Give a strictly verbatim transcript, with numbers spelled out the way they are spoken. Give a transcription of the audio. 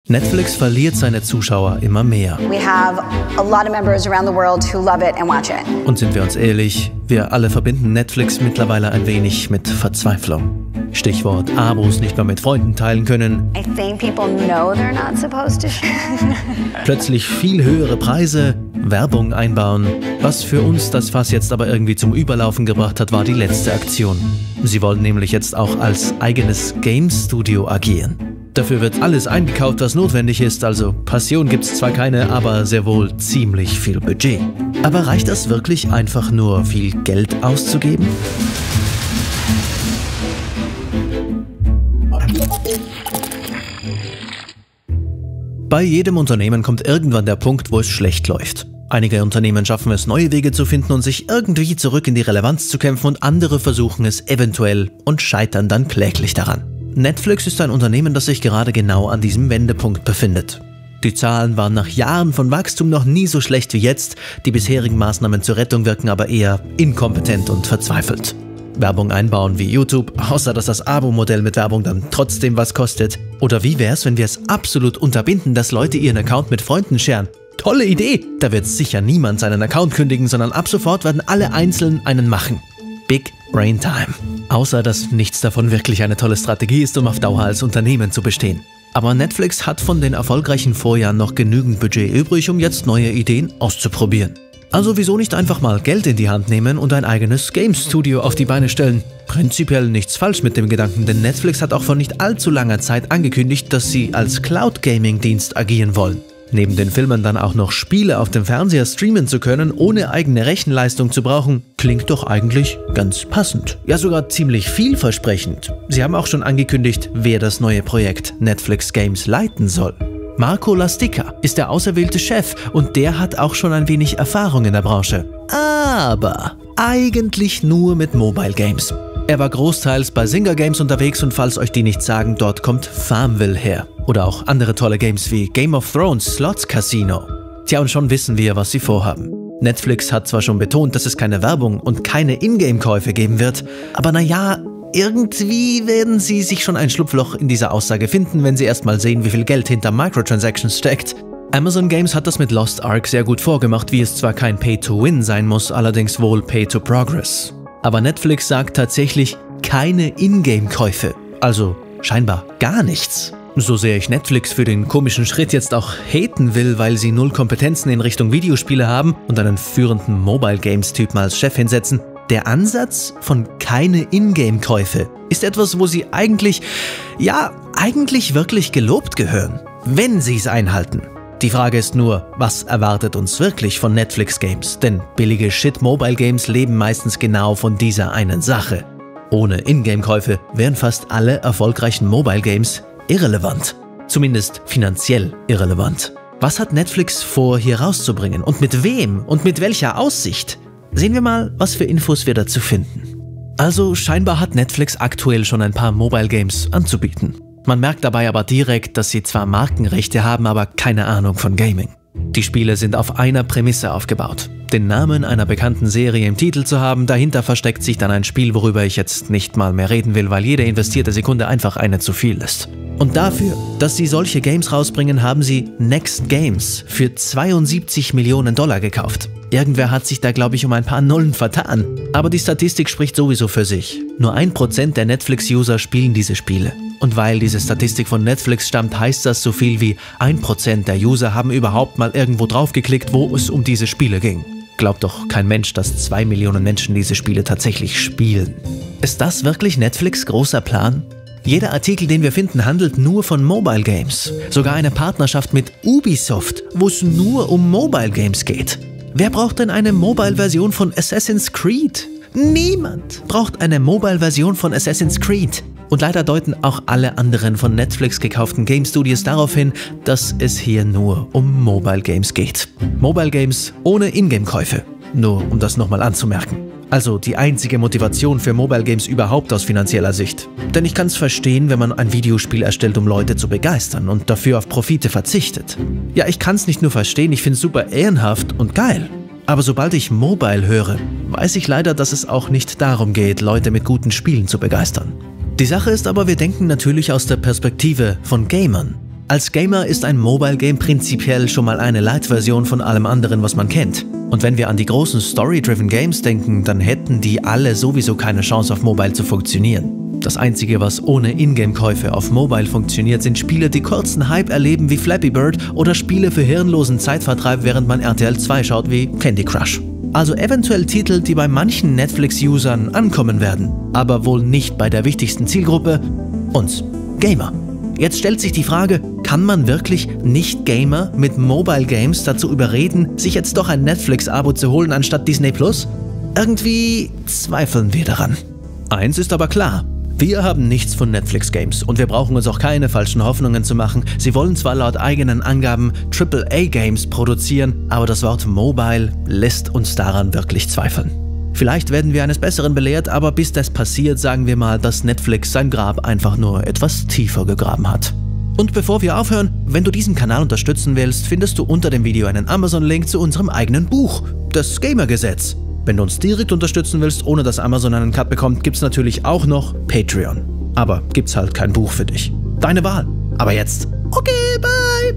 Netflix verliert seine Zuschauer immer mehr. We have a lot of members around the world who love it and watch it. Und sind wir uns ehrlich, wir alle verbinden Netflix mittlerweile ein wenig mit Verzweiflung. Stichwort Abos nicht mehr mit Freunden teilen können. I think people know they're not supposed to. Plötzlich viel höhere Preise, Werbung einbauen. Was für uns das Fass jetzt aber irgendwie zum Überlaufen gebracht hat, war die letzte Aktion. Sie wollen nämlich jetzt auch als eigenes Game-Studio agieren. Dafür wird alles eingekauft, was notwendig ist, also Passion gibt's zwar keine, aber sehr wohl ziemlich viel Budget. Aber reicht das wirklich einfach nur viel Geld auszugeben? Bei jedem Unternehmen kommt irgendwann der Punkt, wo es schlecht läuft. Einige Unternehmen schaffen es, neue Wege zu finden und sich irgendwie zurück in die Relevanz zu kämpfen, und andere versuchen es eventuell und scheitern dann kläglich daran. Netflix ist ein Unternehmen, das sich gerade genau an diesem Wendepunkt befindet. Die Zahlen waren nach Jahren von Wachstum noch nie so schlecht wie jetzt, die bisherigen Maßnahmen zur Rettung wirken aber eher inkompetent und verzweifelt. Werbung einbauen wie YouTube, außer dass das Abo-Modell mit Werbung dann trotzdem was kostet. Oder wie wär's, wenn wir es absolut unterbinden, dass Leute ihren Account mit Freunden scheren? Tolle Idee! Da wird sicher niemand seinen Account kündigen, sondern ab sofort werden alle einzeln einen machen. Big Brain Time. Außer dass nichts davon wirklich eine tolle Strategie ist, um auf Dauer als Unternehmen zu bestehen. Aber Netflix hat von den erfolgreichen Vorjahren noch genügend Budget übrig, um jetzt neue Ideen auszuprobieren. Also wieso nicht einfach mal Geld in die Hand nehmen und ein eigenes Game-Studio auf die Beine stellen? Prinzipiell nichts falsch mit dem Gedanken, denn Netflix hat auch vor nicht allzu langer Zeit angekündigt, dass sie als Cloud-Gaming-Dienst agieren wollen. Neben den Filmen dann auch noch Spiele auf dem Fernseher streamen zu können, ohne eigene Rechenleistung zu brauchen, klingt doch eigentlich ganz passend. Ja, sogar ziemlich vielversprechend. Sie haben auch schon angekündigt, wer das neue Projekt Netflix Games leiten soll. Marco Lastica ist der auserwählte Chef und der hat auch schon ein wenig Erfahrung in der Branche. Aber eigentlich nur mit Mobile Games. Er war großteils bei Zynga Games unterwegs und falls euch die nicht sagen, dort kommt Farmville her. Oder auch andere tolle Games wie Game of Thrones, Slots Casino. Tja, und schon wissen wir, was sie vorhaben. Netflix hat zwar schon betont, dass es keine Werbung und keine Ingame-Käufe geben wird, aber naja, irgendwie werden sie sich schon ein Schlupfloch in dieser Aussage finden, wenn sie erstmal sehen, wie viel Geld hinter Microtransactions steckt. Amazon Games hat das mit Lost Ark sehr gut vorgemacht, wie es zwar kein Pay-to-Win sein muss, allerdings wohl Pay-to-Progress. Aber Netflix sagt tatsächlich keine Ingame-Käufe, also scheinbar gar nichts. So sehr ich Netflix für den komischen Schritt jetzt auch haten will, weil sie null Kompetenzen in Richtung Videospiele haben und einen führenden Mobile-Games-Typen als Chef hinsetzen, der Ansatz von keine Ingame-Käufe ist etwas, wo sie eigentlich, ja, eigentlich wirklich gelobt gehören, wenn sie es einhalten. Die Frage ist nur, was erwartet uns wirklich von Netflix Games? Denn billige Shit-Mobile-Games leben meistens genau von dieser einen Sache. Ohne Ingame-Käufe wären fast alle erfolgreichen Mobile-Games irrelevant. Zumindest finanziell irrelevant. Was hat Netflix vor, hier rauszubringen? Und mit wem? Und mit welcher Aussicht? Sehen wir mal, was für Infos wir dazu finden. Also scheinbar hat Netflix aktuell schon ein paar Mobile Games anzubieten. Man merkt dabei aber direkt, dass sie zwar Markenrechte haben, aber keine Ahnung von Gaming. Die Spiele sind auf einer Prämisse aufgebaut. Den Namen einer bekannten Serie im Titel zu haben, dahinter versteckt sich dann ein Spiel, worüber ich jetzt nicht mal mehr reden will, weil jede investierte Sekunde einfach eine zu viel ist. Und dafür, dass sie solche Games rausbringen, haben sie Next Games für zweiundsiebzig Millionen Dollar gekauft. Irgendwer hat sich da, glaube ich, um ein paar Nullen vertan. Aber die Statistik spricht sowieso für sich. Nur ein Prozent der Netflix-User spielen diese Spiele. Und weil diese Statistik von Netflix stammt, heißt das so viel wie ein Prozent der User haben überhaupt mal irgendwo draufgeklickt, wo es um diese Spiele ging. Glaubt doch kein Mensch, dass zwei Millionen Menschen diese Spiele tatsächlich spielen. Ist das wirklich Netflix' großer Plan? Jeder Artikel, den wir finden, handelt nur von Mobile Games. Sogar eine Partnerschaft mit Ubisoft, wo es nur um Mobile Games geht. Wer braucht denn eine Mobile-Version von Assassin's Creed? Niemand braucht eine Mobile-Version von Assassin's Creed. Und leider deuten auch alle anderen von Netflix gekauften Game Studios darauf hin, dass es hier nur um Mobile Games geht. Mobile Games ohne Ingame-Käufe. Nur um das nochmal anzumerken. Also die einzige Motivation für Mobile Games überhaupt aus finanzieller Sicht. Denn ich kann es verstehen, wenn man ein Videospiel erstellt, um Leute zu begeistern und dafür auf Profite verzichtet. Ja, ich kann es nicht nur verstehen, ich finde es super ehrenhaft und geil. Aber sobald ich Mobile höre, weiß ich leider, dass es auch nicht darum geht, Leute mit guten Spielen zu begeistern. Die Sache ist aber, wir denken natürlich aus der Perspektive von Gamern. Als Gamer ist ein Mobile Game prinzipiell schon mal eine Light-Version von allem anderen, was man kennt. Und wenn wir an die großen Story-Driven Games denken, dann hätten die alle sowieso keine Chance auf Mobile zu funktionieren. Das Einzige, was ohne Ingame-Käufe auf Mobile funktioniert, sind Spiele, die kurzen Hype erleben wie Flappy Bird oder Spiele für hirnlosen Zeitvertreib, während man R T L zwei schaut wie Candy Crush. Also eventuell Titel, die bei manchen Netflix-Usern ankommen werden, aber wohl nicht bei der wichtigsten Zielgruppe, uns Gamer. Jetzt stellt sich die Frage, kann man wirklich Nicht-Gamer mit Mobile Games dazu überreden, sich jetzt doch ein Netflix-Abo zu holen anstatt Disney Plus? Irgendwie zweifeln wir daran. Eins ist aber klar, wir haben nichts von Netflix-Games und wir brauchen uns auch keine falschen Hoffnungen zu machen. Sie wollen zwar laut eigenen Angaben Triple A Games produzieren, aber das Wort Mobile lässt uns daran wirklich zweifeln. Vielleicht werden wir eines Besseren belehrt, aber bis das passiert, sagen wir mal, dass Netflix sein Grab einfach nur etwas tiefer gegraben hat. Und bevor wir aufhören, wenn du diesen Kanal unterstützen willst, findest du unter dem Video einen Amazon-Link zu unserem eigenen Buch, das Gamer-Gesetz. Wenn du uns direkt unterstützen willst, ohne dass Amazon einen Cut bekommt, gibt's natürlich auch noch Patreon. Aber gibt's halt kein Buch für dich. Deine Wahl. Aber jetzt, okay!